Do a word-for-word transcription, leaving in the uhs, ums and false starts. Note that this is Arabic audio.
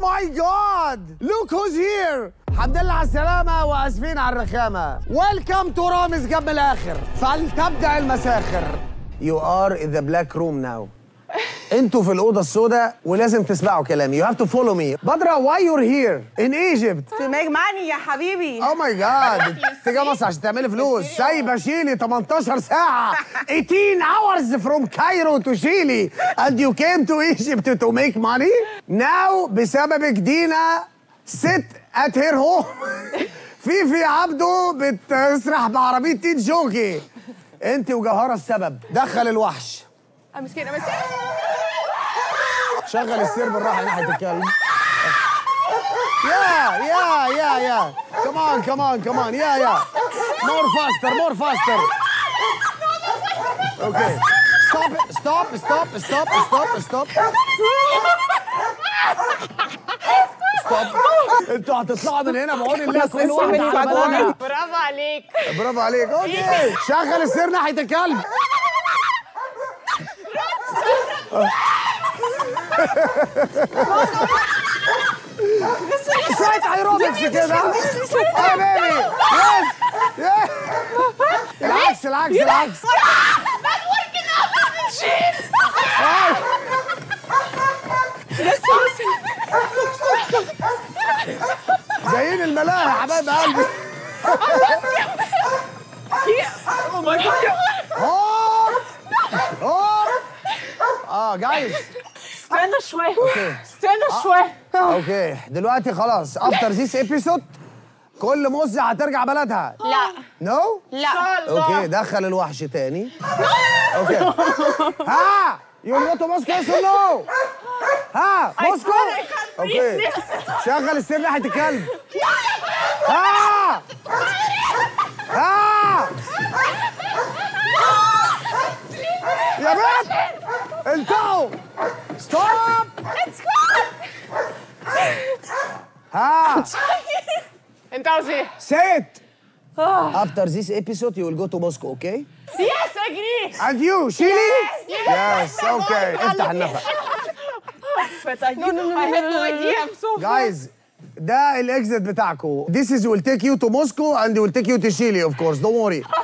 ماي جاد لوك هوز هير. الحمد لله على السلامة وآسفين على الرخامة. ويلكم تو رامز جنب الآخر. فلتبدأ المساخر. You are in the black room now. انتوا في الأوضة السوداء ولازم تسمعوا كلامي. You have to follow me. بدرة why you're here in Egypt؟ تجمعني يا حبيبي. Oh my God. انت جاية مصر عشان تعملي فلوس. سايبة شيلي تمنتاشر ساعة. eighteen hours from Cairo to Chile and you came to Egypt to make money? Now بسببك دينا sit at her home. فيفي عبده بتسرح بعربية تيت جوكي. انت وجوهرة السبب. دخل الوحش. امسكين امسكين. شغل السير بالراحة ناحية الكلب. يا يا يا يا كمان كمان كمان يا يا مور فاستر مور فاستر. اوكي ستوب ستوب ستوب ستوب ستوب ستوب ستوب. انتوا هتطلعوا من هنا بعون الله كل واحد على بلدها. برافو عليك برافو عليك. اوكي شغل السير ناحية الكلب. شوية ايروبكس كده. اه بيبي يس العكس العكس العكس. جايين الملاهي يا حبايب قلبي. او ماي جاد. هوب هوب. اه جايز استنى شوي استنى شوي. اوكي دلوقتي خلاص افتر ذيس ابيسود كل مزة هترجع بلدها. لا نو لا. اوكي دخل الوحش تاني. اوكي ها يو تو موسكو يس نو. ها موسكو. اوكي شغل السير ناحية الكلب. ها ها يا بنت انتهوا. ستوب. ها انت عاوز ايه؟ sit. After this episode you will go to Moscow, okay? يس اجري. And you, Chile? Yes, okay. افتح النفق. But I had no idea. I'm so Guys, ده الاكزit بتاعكم. This is will take you to Moscow and will take you to Chile, of course. Don't worry.